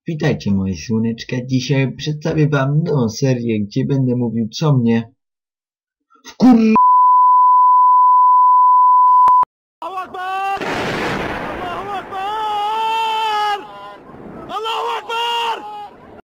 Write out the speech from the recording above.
Witajcie moje słoneczka. Dzisiaj przedstawię wam nową serię, gdzie będę mówił co mnie